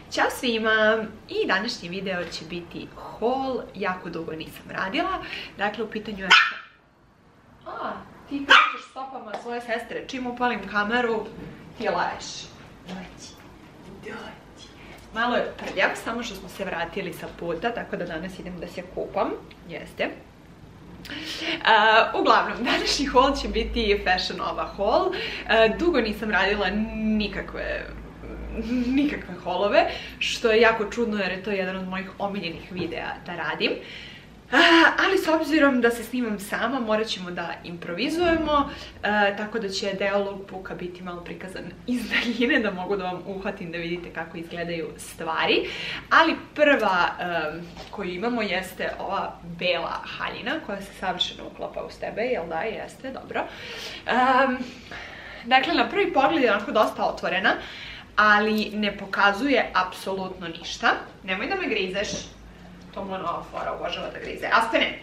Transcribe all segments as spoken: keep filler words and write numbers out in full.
Ćao svima! I današnji video će biti haul, jako dugo nisam radila. Dakle, u pitanju je... A, ti krećeš stopama svoje sestre, čim upalim kameru, ti laješ. Dođi, dođi. Malo je prljav, samo što smo se vratili sa puta, tako da danas idem da se kupam. Jeste. Uh, uglavnom, današnji haul će biti Fashion Nova haul. Uh, dugo nisam radila nikakve nikakve haulove, što je jako čudno jer je to jedan od mojih omiljenih videa da radim. Uh, ali s obzirom da se snimam sama, morat ćemo da improvizujemo, uh, tako da će deo lookbooka biti malo prikazan iz daljine, da mogu da vam uhvatim da vidite kako izgledaju stvari. Ali prva um, koju imamo jeste ova bela haljina koja se savršeno uklapa uz tebe, jel da? Jeste, dobro. Um, dakle, na prvi pogled je onako dosta otvorena, ali ne pokazuje apsolutno ništa. Nemoj da me grizeš. To mu je nova fora, obožava da grize. Aspene!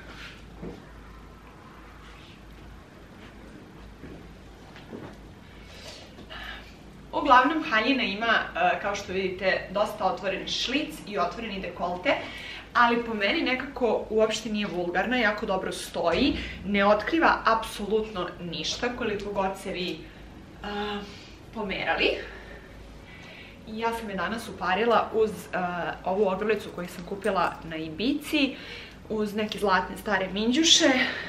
Uglavnom, haljina ima, kao što vidite, dosta otvoreni šlic i otvoreni dekolte, ali po meni nekako uopšte nije vulgarna, jako dobro stoji, ne otkriva apsolutno ništa, koliko god se vi uh, pomerali. I ja sam je danas uparila uz uh, ovu ogrlicu koju sam kupila na Ibici, uz neke zlatne stare minđuše.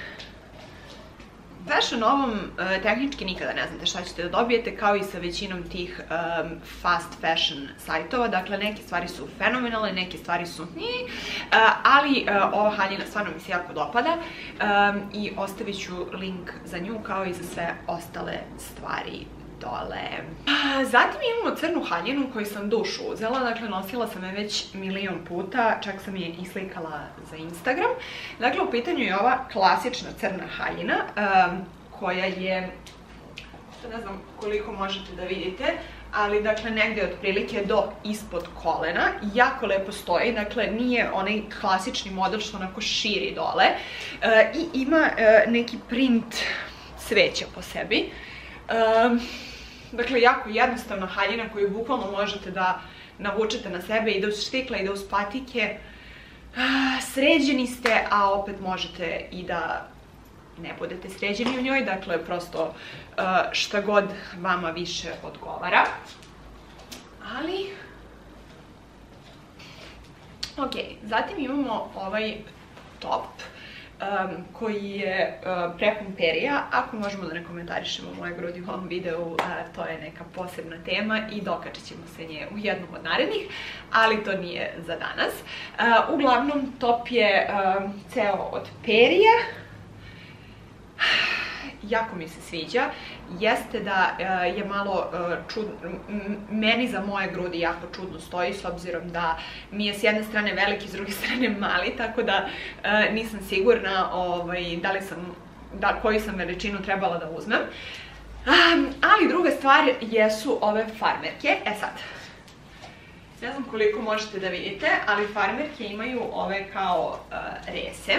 Fashion Novom uh, tehnički nikada ne znate šta ćete da dobijete, kao i sa većinom tih um, fast fashion sajtova. Dakle, neke stvari su fenomenalne, neke stvari su nije, uh, ali uh, ova haljina stvarno mi se jako dopada um, i ostavit ću link za nju kao i za sve ostale stvari dole. Zatim imamo crnu haljinu koju sam dušu uzela, dakle nosila sam je već milion puta, čak sam je islikala za Instagram. Dakle, u pitanju je ova klasična crna haljina um, koja je, ne znam koliko možete da vidite, ali dakle negdje otprilike do ispod kolena, jako lepo stoji, dakle nije onaj klasični model što onako širi dole uh, i ima uh, neki print cveća po sebi. Um, dakle, jako jednostavna haljina koju bukvalno možete da navučete na sebe i da uz štikle i da uz patike. Uh, sređeni ste, a opet možete i da ne budete sređeni u njoj, dakle prosto uh, šta god vama više odgovara. Ali... Ok, zatim imamo ovaj top. Um, koji je uh, prepun perija. Ako možemo da ne komentarišemo moje grudi u ovom videu, uh, to je neka posebna tema i dokačit ćemo se nje u jednom od narednih, ali to nije za danas. Uh, uglavnom, top je um, ceo od perija. Jako mi se sviđa. Jeste da uh, je malo uh, čudno, meni za moje grudi jako čudno stoji, s obzirom da mi je s jedne strane veliki, s druge strane mali, tako da uh, nisam sigurna ovaj, da li sam, da, koju sam veličinu trebala da uzmem. Um, ali druga stvar jesu ove farmerke. E sad, ne znam koliko možete da vidite, ali farmerke imaju ove kao uh, rese.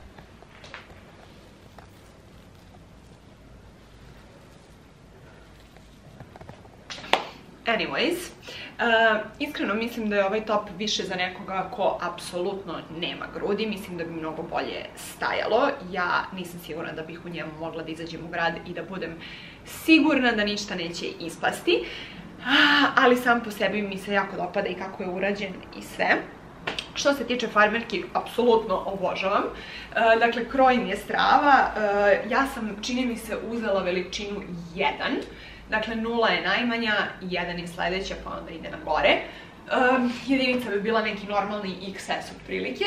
Anyways, uh, iskreno mislim da je ovaj top više za nekoga ko apsolutno nema grudi, mislim da bi mnogo bolje stajalo. Ja nisam sigurna da bih u njemu mogla da izađem u grad i da budem sigurna da ništa neće ispasti, uh, ali sam po sebi mi se jako dopada i kako je urađen i sve. Što se tiče farmerki, apsolutno obožavam. Uh, dakle, kroj mi je strava, uh, ja sam, čini mi se, uzela veličinu jedan. Dakle, nula je najmanja, jedan je sledeća, pa onda ide na gore. Um, jedinica bi bila neki normalni iks es otprilike.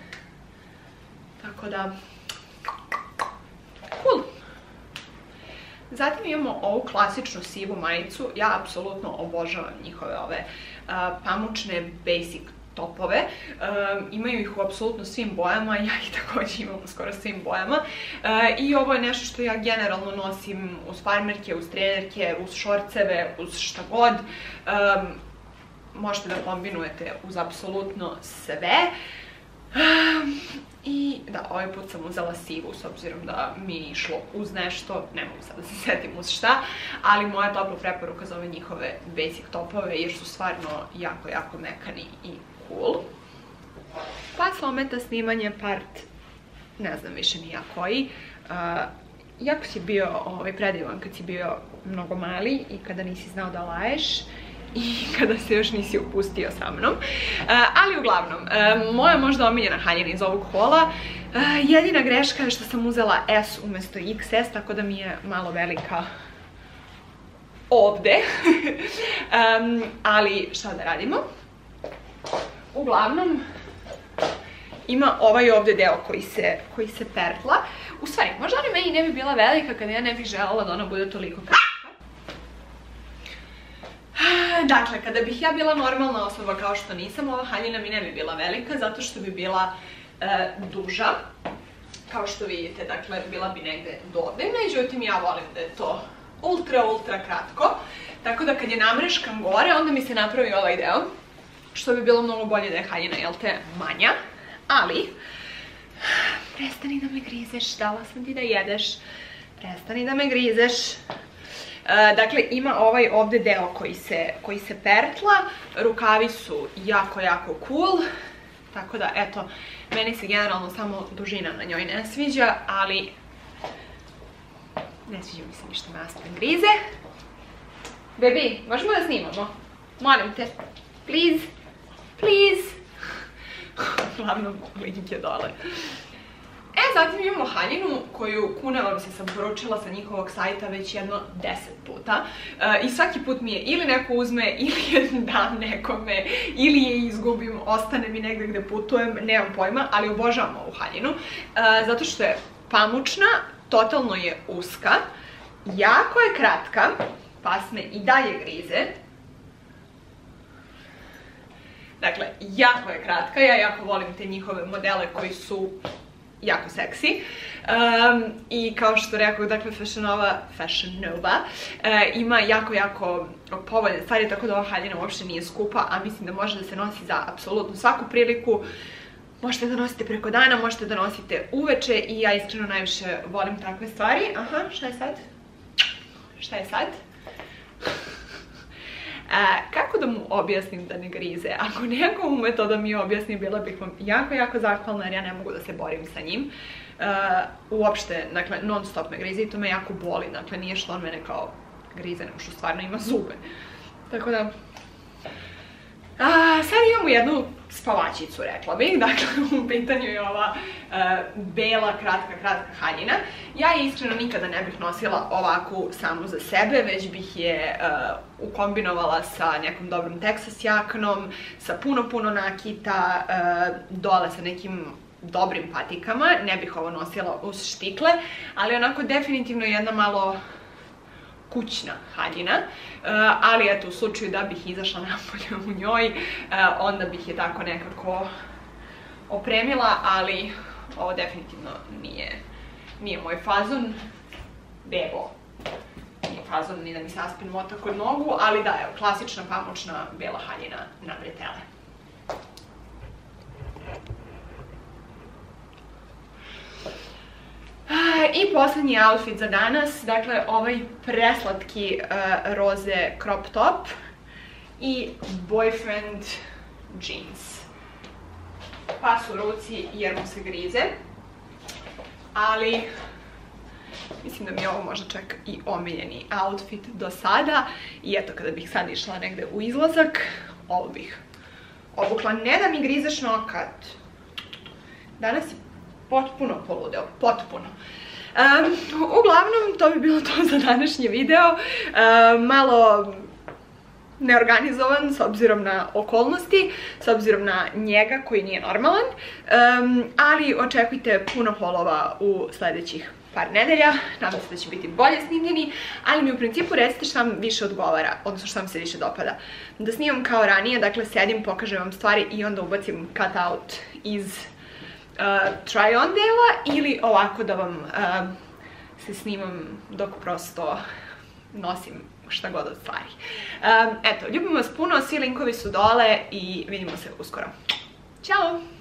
Tako da... Cool! Zatim imamo ovu klasičnu sivu majicu. Ja apsolutno obožavam njihove ove uh, pamučne basic topove. Um, imaju ih u apsolutno svim bojama, ja ih također imam u skoro svim bojama. Uh, I ovo je nešto što ja generalno nosim uz farmerke, uz trenerke, uz šorceve, uz šta god. Um, možete da kombinujete uz apsolutno sve. I da, ovaj put sam uzela sivu, s obzirom da mi je išlo uz nešto, ne mogu sad da se setim uz šta, ali moja topla preporuka za ove njihove basic topove, jer su stvarno jako, jako mekani i cool. Pa slometa snimanje part, ne znam više ni ja koji. Jako si bio predivan kad si bio mnogo mali i kada nisi znao da laješ i kada se još nisi upustio sa mnom. Ali uglavnom, moja možda omiljena haljina iz ovog hola, jedina greška je što sam uzela S umjesto iks es, tako da mi je malo velika ovde. Ali šta da radimo? Uglavnom, ima ovaj ovdje deo koji se, koji se pertla. U stvari, možda ona meni ne bi bila velika kada ja ne bih želela da ona bude toliko kratka. Dakle, kada bih ja bila normalna osoba kao što nisam, ova haljina mi ne bi bila velika, zato što bi bila e, duža. Kao što vidite, dakle, bila bi negde do ovde. Međutim, ja volim da je to ultra, ultra kratko. Tako da kad je namreškan gore, onda mi se napravi ovaj deo. Što bi bilo mnogo bolje da je haljina, jel te, manja. Ali, prestani da me grizeš, dala sam ti da jedeš, prestani da me grizeš. Dakle, ima ovaj ovdje deo koji se, koji se pertla, rukavi su jako, jako cool, tako da, eto, meni se generalno samo dužina na njoj ne sviđa, ali ne sviđa mi se ništa me Aspen grize. Bebi, možemo da snimamo? Molim te, please, please. Uglavnom, link je dole. E, zatim imamo haljinu koju, kunela bi se, sam poručila sa njihovog sajta već jedno deset puta. I svaki put mi je ili neko uzme, ili je dam nekome, ili je izgubim, ostane mi negde gde putujem, nemam pojma, ali obožavam ovu haljinu. Zato što je pamučna, totalno je uska, jako je kratka, pasme i dalje grize. Dakle, jako je kratka, ja jako volim te njihove modele koji su jako seksi. Um, I kao što rekao, dakle, Fashion Nova, Fashion Nova uh, ima jako, jako povoljne stvari, tako da ova haljina uopšte nije skupa, a mislim da može da se nosi za apsolutno svaku priliku. Možete da nosite preko dana, možete da nosite uveče i ja iskreno najviše volim takve stvari. Aha, šta je sad? Šta je sad? Uh, kako da mu objasnim da ne grize? Ako neko ume to da mi objasni, bila bih vam jako, jako zahvalna jer ja ne mogu da se borim sa njim. Uh, uopšte, dakle, non stop me grize i to me jako boli. Dakle, nije što on mene kao grize, nego što stvarno ima zube. Tako da... A, sad imamo jednu spavačicu, rekla bih, dakle u pitanju je ova uh, bela, kratka, kratka haljina. Ja je iskreno nikada ne bih nosila ovakvu samo za sebe, već bih je uh, ukombinovala sa nekom dobrom Texas jaknom, sa puno, puno nakita, uh, dole sa nekim dobrim patikama. Ne bih ovo nosila uz štikle, ali onako definitivno jedna malo kućna haljina, ali eto, u slučaju da bih izašla napolje u njoj, onda bih je tako nekako opremila, ali ovo definitivno nije, nije moj fazon. Bebo, nije fazon ni da mi se Aspen mota kod nogu, ali da, evo, klasična pamučna bela haljina na bretele. I posljednji outfit za danas, dakle ovaj preslatki uh, roze crop top i boyfriend jeans. Pas u ruci jer mu se grize, ali mislim da mi je ovo možda čak i omiljeni outfit do sada. I eto, kada bih sad išla negde u izlazak, ovo bih obukla. Ne da mi grizeš nokat. Danas je potpuno poludeo, potpuno. Um, uglavnom, to bi bilo to za današnji video. Um, malo neorganizovan s obzirom na okolnosti, s obzirom na njega koji nije normalan, um, ali očekujte puno haulova u sledećih par nedelja, nadam se da će biti bolje snimljeni, ali mi u principu recite šta vam više odgovara, odnosno šta vam se više dopada. Da snimam kao ranije, dakle sedim, pokažem vam stvari i onda ubacim cut out iz Uh, try on dela, ili ovako da vam uh, se snimam dok prosto nosim šta god od stvari. Um, eto, ljubim vas puno, svi linkovi su dole i vidimo se uskoro. Ćao!